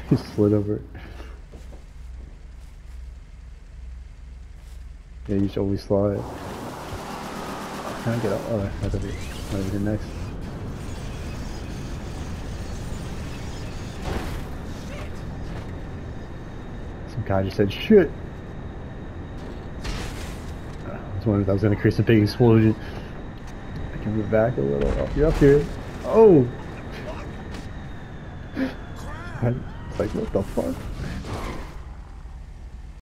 He slid over. Yeah, you should always slide. Can I get up? Oh, that'll be next. Some guy just said shit. I was wondering if that was gonna create a big explosion. I can move back a little. Oh, you're up here. Oh! It's like, what the fuck?